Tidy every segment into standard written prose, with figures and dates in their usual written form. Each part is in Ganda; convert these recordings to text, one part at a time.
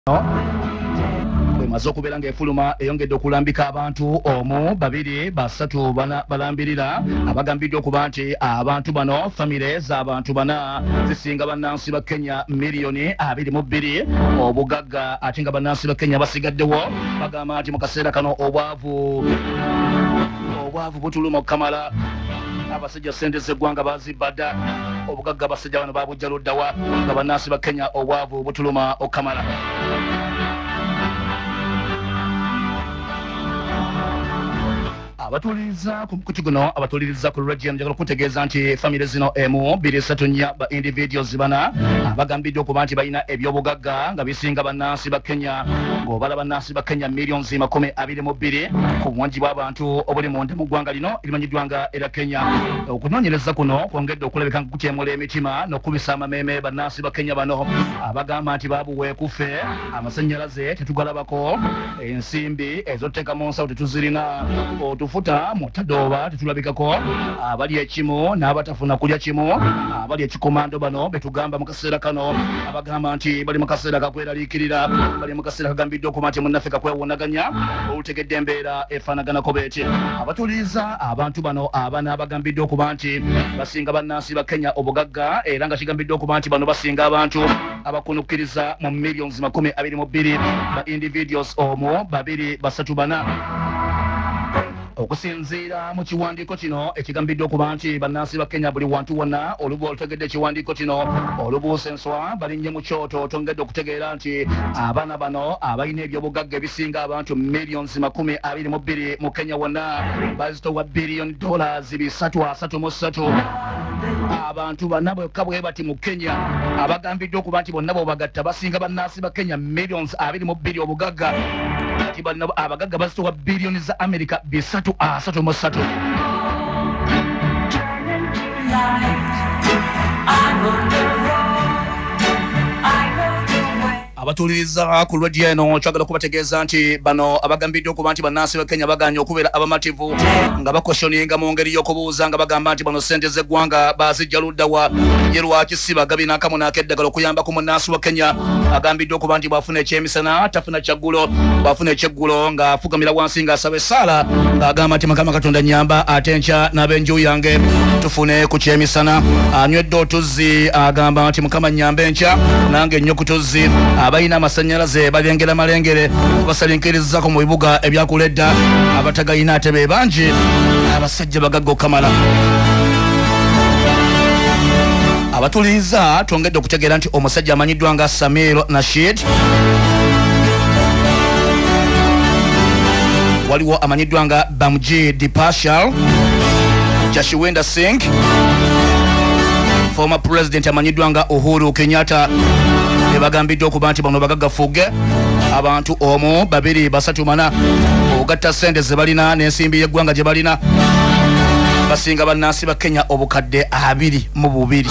Maze okubeera ng'efuluma eyongedde okulambika abantu omu babiri basatu bana balambirira abagambiddwa okuba nti abantu bano famire z'abantu bana zisinga bannansi ba Kenya miliyoni 22 obugagga ate nga bannansi ba Kenya basigaddewo bagamba nti mu kaseera kano obwavu butuluma okukamala abasajja sente z'eggwanga bazibadda obugagga abasajja bano babujja luddawa nga bannansi ba Kenya obwavu butuluma okukamala. Abatuliriza ku kutiguno abatuliriza ku radio njagala kutegeeza nti family zino emu 234 ba individuals bana abagambiddwa okuba nti balina ebyobugagga nga bisinga bannansi ba Kenya ng'obala bannansi ba Kenya millions 22 ku bwangi bw'abantu obuli munda mu ggwanga lino erimanyiddwa nga era Kenya. Okunoonyereza kuno kwongedde okulabika nga kutyemula emitima n'okubisa amameeme bannansi ba Kenya bano abagamba nti baabuweekufe amasannyalaze tetugalabako ensimbi ezoteeka mu nsawo tetuzirina otufuta mutadoba tetulabikako abali ekimu n'abatafuna kulya kimu abali ekikomando bano betugamba mu kaseera kano abagamba nti bali mu kaseera kakweraliikirira bali mu kaseera kagambiddwa okuba nti munnaffe kakwewunaganya olutegedde embeera efaanaganako beeti. Abatuliriza abantu bano abana abagambiddwa okuba nti basinga bannansi ba Kenya obugagga era nga kigambiddwa okuba nti bano basinga abantu abakunukkiriza mu millions 22 ba individuals omu babiri basatu bana okusinziira mu kiwandiiko kino ekigambiddwa okuba nti bannansi ba Kenya buli wantu wonna olubu olutegedde ekiwandiiko kino olubuusa enswa balinnye mu kyoto tongedde okutegeera nti abaana bano abalina ebyobugagga ebisinga abantu millions 22 mu Kenya wonna bazitowa billion $333 abantu bana bwekka bwe bati mu Kenya abagambiddwa okuba nti bonna bobagatta basinga bannansi ba Kenya millions 22 obugagga ati balina abagagga bazitowa billioni za America 333. Abatuliriza ku radio eno kyagala kubategeeza nti bano abagambiddwa okuba nti bannansi ba Kenya baganye okubeera abamativu nga bakosyoninga mu ngeri y'okubuuza nga bagamba nti bano sente z'eggwanga bazijja luddawa ye lwaki si bagabi n'akamu n'akeddagala okuyamba ku munnansi wa Kenya agambiddwa okuba nti bw'afuna ekyemisana tafuna kyaggulo bw'afuna ekyeggulo ng'afukamira wansi ng'asaba essaala ng'agamba nti Mukama Katonda nnyamba ate enkya n'ab'enju yange tufune ku kyemisana. Anywedde otuzzi agamba nti Mukama nnyamba enkya nange ennyo ku tuzzi abalina amasannyalaze balengera malengere basalinkiriza mu bibuga ebyakuledda abatagayina ate be bangi abasajja bagagga okamala. Abatuliriza twongedde okutegeera nti omusajja amanyiddwa nga Samir Nashid waliwo amanyiddwa nga Bamji Dipashal Jashiwenda Singh former president amanyiddwa nga Uhuru Kenyatta bagambiddwa okuba nti bano bagaggafuge abantu omu babiri basatu mana ogatta sente ze balina n'ensimbi y'eggwanga gye balina basinga bannansi ba Kenya obukadde 22.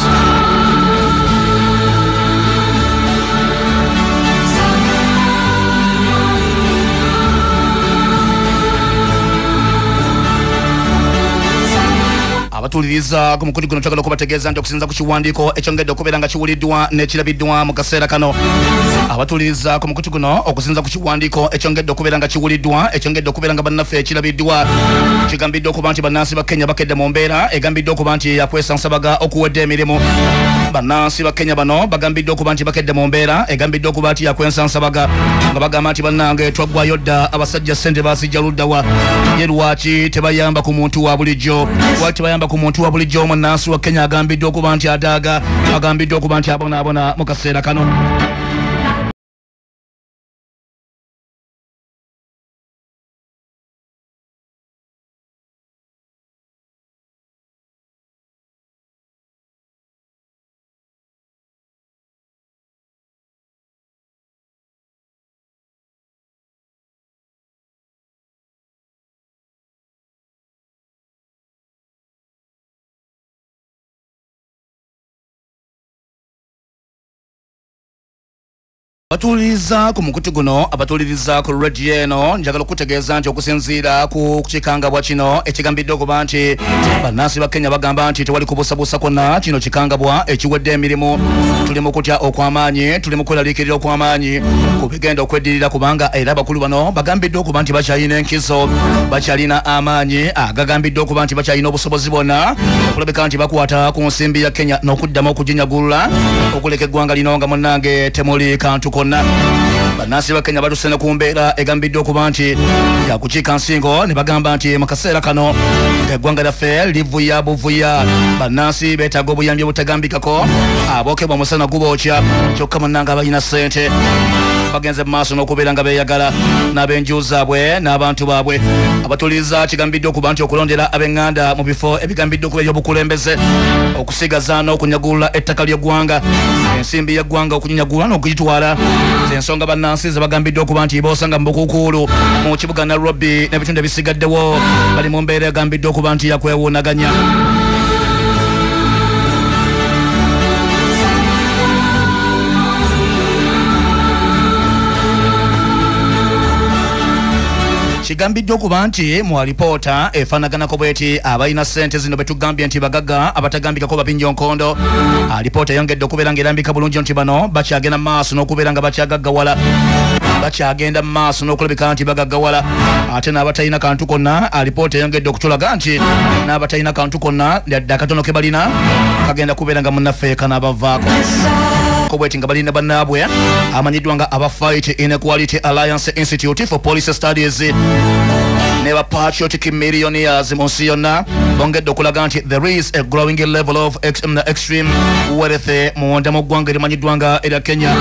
Abatuliriza ku mukudi guno twagala okubategeeza nti okusinza ku kiwandiiko ekyongedde okubeera nga kiwuliddwa n'ekirabiddwa mu kaseera kano. Abatuliriza ku mukudi guno okusinza ku kiwandiiko ekyongedde okubeera nga kiwuliddwa ekyongedde okubeera nga bannaffe ekirabiddwa kigambiddwa okuba nti bannansi ba Kenya bakedde mu mbeera egambiddwa okuba nti yakwesansabaga okuwedde emirimu. Bannansi ba Kenya bano bagambiddwa okuba nti bakedde mu mbeera egambiddwa okuba nti yakwesansabaga nga bagamba nti bannange twaggwayo dda abasajja sente bazijja luddawa ye lwaki tebayamba ku muntu wa bulijjo lwaki tebayamba ku muntu wa bulijjo omunnansi wa Kenya agambiddwa okuba nti adaaga agambiddwa okuba nti abonaabona mu kaseera kano. Batuliriza ku mukutu guno abatuliriza ku radio eno njagala okutegeeza nti okusinziira ku kikangabwa kino ekigambiddwa okuba nti bannansi ba Kenya bagamba nti tewali kubusabusa kwonna kino kikangabwa ekiwedde emirimu tuli mu kutya okw'amaanyi tuli mu kweraliikirira okw'amaanyi ku bigenda okweddirira kubanga era abakulu bano bagambiddwe okuba nti bakyalina enkizo bakyalina amaanyi agagambiddwe okuba nti bakyalina obusobozi bwonna okulabika nti bakwata ku nsimbi ya Kenya n'okuddamu okuginyagulula okuleka eggwanga lino nga munnange temuli kantu konna. Bannansi ba Kenya batusena ku mbeera egambiddwe okuba nti yakukiika nsingo ne bagamba nti mu kaseera kano eggwanga lyaffe livuya buvuya. Bannansi beetaaga obuyambi obutagambikako abookebwa omusana gubookya kyokka munnange abalina ssente bagenze mu maaso n'okubeera nga beeyagala n'ab'enju zaabwe n'abantu baabwe. Abatuliza kigambiddwe okuba nti okulondera ab'eŋŋanda mu bifo ebigambiddwe okuba eby'obukulembeze okusigaza n'okunyagulula ettaka ly'eggwanga ensimbi y'eggwanga okunyagulula n'okugitwala z'ensonga bannansi ze bagambiddwe okuba nti boosanga mu bukuukuulu mu kibuga Nairobi n'ebitundu ebisigaddewo bali mu mbeera egambiddwe okuba nti yakwewuunaganya. Kigambiddwe okuba nti mu alipoota efaanaganako bweti abalina ssente zino betugambye nti bagagga abatagambikako babinjonkondo. Alipoota eyongedde okubeera ng'erambika bulungi nti bano bakyagenda mu maaso n'okubeera nga bakyagaggawala bakyagenda mu maaso n'okulabika nti bagaggawala ate n'abatalina kantu konna. Alipoota eyongedde okutulaga nti n'abatalina kantu konna lyadde akatono ke balina kagenda kubeera nga munnaffe kanaabavaako bweti nga balina bannaabwe amanyiddwa nga aba Fight Inequality Alliance Institute for Policy Studies ne ba patriotic millionaires mu nsi yonna bongedde okulaga nti there is a growing level of extreme wealth munda mu ggwanga erimanyiddwa nga erya Kenya.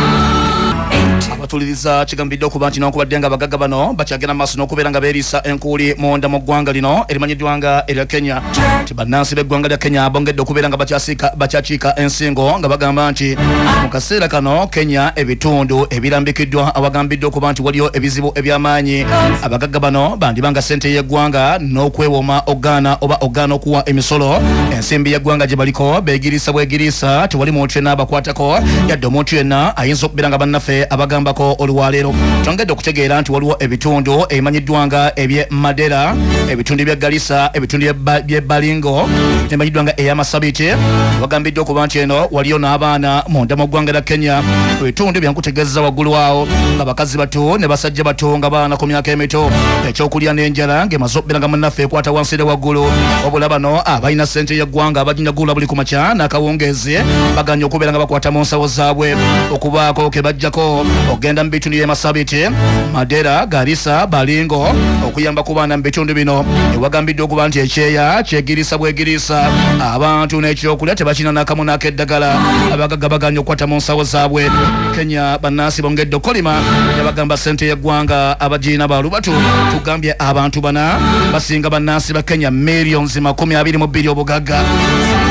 Abatuliriza kigambiddwe okuba nti n'okubadde nga abagagga bano bakyagenda maaso n'okubeera nga beeriisa enkuuli munda mu ggwanga lino erimanyiddwa nga erya Kenya. Nti bannansi b'eggwanga lya Kenya bongedde okubeera nga bakyakiika ensingo nga bagamba nti mu kaseera kano Kenya ebitundu ebirambikiddwa awagambiddwe okuba nti waliyo ebizibu eby'amaanyi. Abagagga bano bandibanga ssente y'eggwanga n'okwewooma ogaana oba ogaana okuwa emisolo ensimbi y'eggwanga gye baliko beegiriisa bwegiriisa tewali muntu yenna abakwatako yadde omuntu yenna ayinza okubeera nga bannaffe abagambako olwaleero. Twongedde okutegeera nti waliwo ebitundu ebimanyiddwa nga eby'e Madera ebitundu by'e Garissa ebitundu by'e Balingo ebimanyiddwa nga ey'Amasabiti bagambiddwe okuba nti eno waliyo n'abaana munda mu ggwanga lya Kenya ebitundu byankutegeeza waggulu awo nga bakazi bato ne basajja bato nga baana ku myaka emito ekyokulya n'enjala ng'emaze okubeera nga munnaffe ekwata wansi ne waggulu. Wabula bano abalina ssente y'eggwanga abaginyagula buli ku makya n'akawungeezi baganya okubeera nga bakwata mu nsawo zaabwe okubaako ke bajjako ogenda mu bitundu by'e Masabiti Madera Garissa Balingo okuyamba ku baana mu bitundu bino ewagambiddwe okuba nti ekyeya kyegiriisa bwegiriisa abantu n'ekyokulya tebakina n'akamu n'akeddagala abagagga baganya okukwata mu nsawo zaabwe. Kenya bannansi bongedde okolima ne bagamba ssente y'eggwanga abagiina balubatu tugambye abantu bana basinga bannansi ba Kenya millions 22 obugagga.